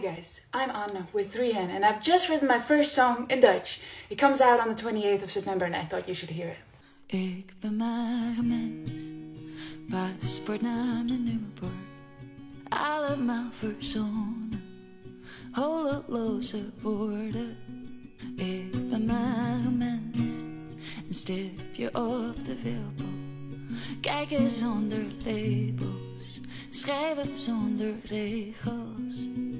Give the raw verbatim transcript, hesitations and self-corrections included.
Hi guys, I'm Anna with three N and I've just written my first song in Dutch. It comes out on the twenty-eighth of September and I thought you should hear it. Ik ben maar een mens, paspoort, naam en nummerbord. Allemaal verzonnen, holeloze woorden. Ik ben maar een mens, een stipje op de wilbel. Kijken zonder labels, schrijven zonder regels.